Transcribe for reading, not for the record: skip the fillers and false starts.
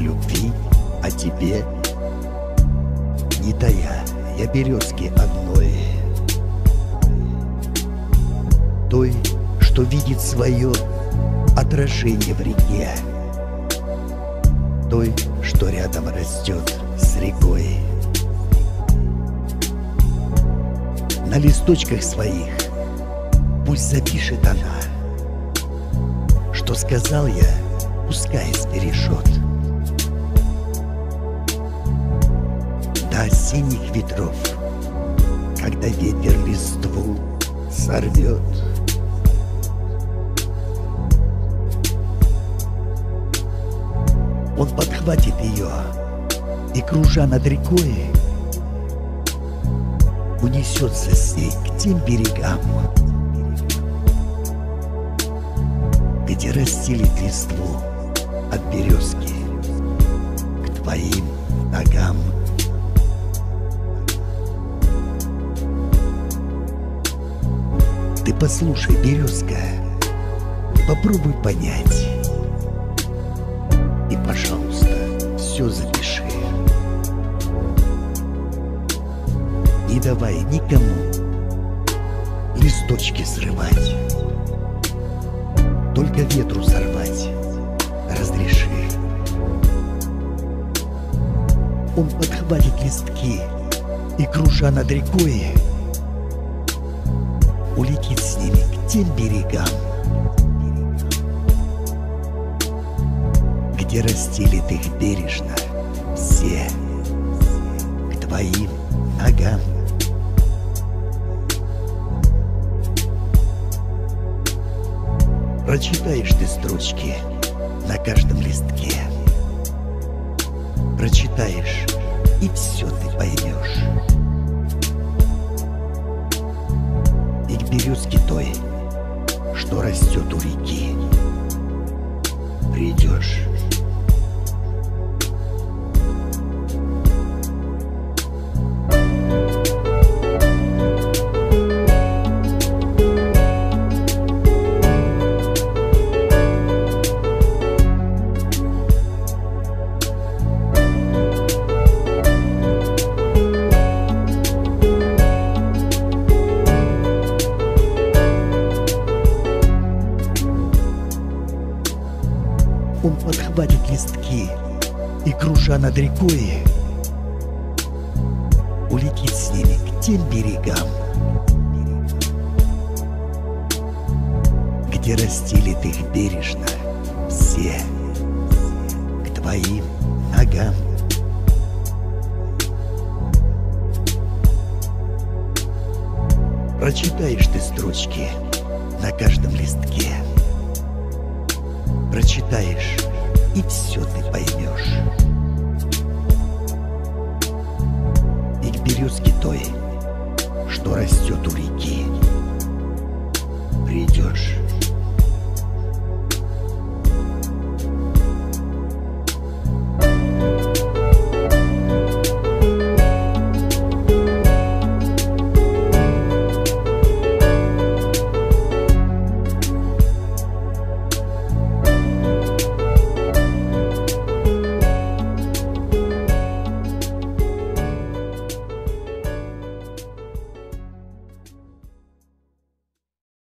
любви, о тебе. Не тая я березки одной, той, что видит свое отражение в реке, той, что рядом растет с рекой. На листочках своих пусть запишет она, что сказал я, пускай сбережет. До осенних ветров, когда ветер листву сорвет, он подхватит ее и, кружа над рекой, унесется с ней к тем берегам, где расстелит листву от березки к твоим ногам. Ты послушай, березка, попробуй понять и, пожалуйста, все запиши. Не давай никому листочки срывать, только ветру сорвать разреши. Он подхватит листки и, кружа над рекой, улетит с ними к тем берегам, где расстелит их бережно все к твоим ногам. Прочитаешь ты строчки на каждом листке, прочитаешь, и все ты поймешь. И к березке той, что растет у реки, придешь. Он подхватит листки и, кружа над рекой, улетит с ними к тем берегам, где расстелит их бережно все к твоим ногам. Прочитаешь ты строчки на каждом листке, прочитаешь, и все ты поймешь. И к березке той, что растет у реки, придешь.